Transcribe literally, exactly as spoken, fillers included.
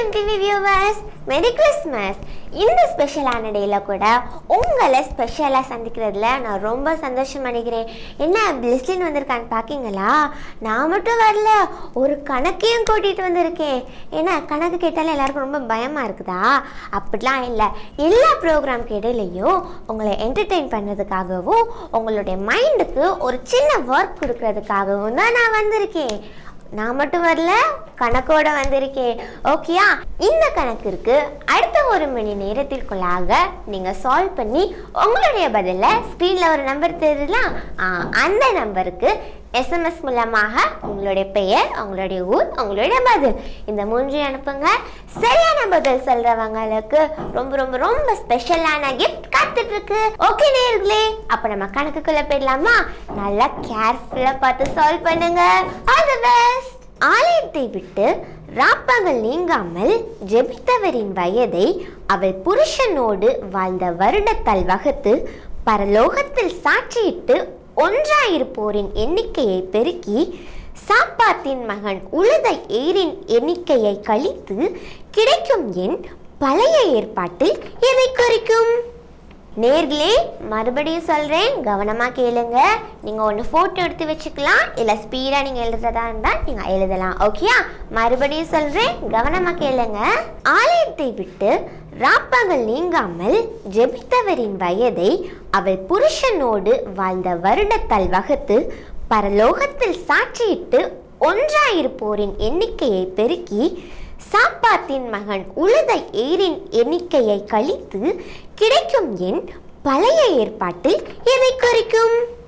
MTV viewers, மெரி Christmas. இந்த ஸ்பெஷலான டேல கூட உங்களை ஸ்பெஷலாக சந்திக்கிறதுல நான் ரொம்ப சந்தோஷம் அடைகிறேன். என்ன பிளிஸ்லின் வந்திருக்கான்னு பார்க்கிங்களா? நான் மட்டும் வரல, ஒரு கணக்கையும் கூட்டிகிட்டு வந்திருக்கேன். ஏன்னா கணக்கு கேட்டாலும் எல்லாருக்கும் ரொம்ப பயமாக இருக்குதா? அப்படிலாம் இல்லை, எல்லா ப்ரோக்ராம்க்கு இடையிலையும் உங்களை என்டர்டெயின் பண்ணுறதுக்காகவும் உங்களுடைய மைண்டுக்கு ஒரு சின்ன ஒர்க் கொடுக்கறதுக்காகவும் தான் நான் வந்திருக்கேன். நான் மட்டும் வரல, கணக்கோட வந்திருக்கேன். ஓகேயா? இந்த கணக்கிற்கு அடுத்த ஒரு மணி நேரத்திற்குள்ளாக நீங்கள் சால்வ் பண்ணி உங்களுடைய பதில ஸ்க்ரீனில் ஒரு நம்பர் தெரியுதுலாம், அந்த நம்பருக்கு எஸ்எம்எஸ் மூலமாக உங்களுடைய பெயர், உங்களுடைய ஊர், உங்களுடைய பதில், இந்த மூன்றையும் அனுப்புங்க. சரியான பதில் சொல்றவங்களுக்கு ரொம்ப ரொம்ப ரொம்ப ஸ்பெஷலான கிஃப்ட் காத்துட்டு இருக்கு. ஓகே நேயர்களே, அப்ப நம்ம கணக்குக்குள்ள போயிடலாமா? நல்லா கேர்ஃபுல்லா பார்த்து சால்வ் பண்ணுங்க. All the best. ஆலயத்தை விட்டு ராப்பகல் நீங்காமல் ஜெபித்தவரின் வயதை அவள் புருஷனோடு வாழ்ந்த வருடத்தால் வகுத்து பரலோகத்தில் சாட்சியிட்டு ஒன்றாயிருப்போரின் எண்ணிக்கையை பெருக்கி சாப்பாத்தின் மகன் உழுத ஏரின் எண்ணிக்கையை கழித்து கிடைக்கும் எண் பழைய ஏற்பாட்டில் எதை குறிக்கும்? நேர்களே, மறுபடியும் சொல்கிறேன், கவனமாக கேளுங்க. நீங்கள் ஒன்று ஃபோட்டோ எடுத்து வச்சுக்கலாம், இல்லை ஸ்பீடாக நீங்கள் எழுதுறதா இருந்தால் நீங்கள் எழுதலாம். ஓகேயா? மறுபடியும் சொல்கிறேன், கவனமாக கேளுங்க. ஆலயத்தை விட்டு ராப்பகல் நீங்காமல் ஜெபித்தவரின் வயதை அவள் புருஷனோடு வாழ்ந்த வருடத்தால் வகுத்து பரலோகத்தில் சாட்சியிட்டு ஒன்றாயிருப்போரின் எண்ணிக்கையை பெருக்கி சாப்பாத்தின் மகன் உழுத ஏரின் எண்ணிக்கையை கழித்து கிடைக்கும் எண் பழைய ஏற்பாட்டில் எதை குறிக்கும்?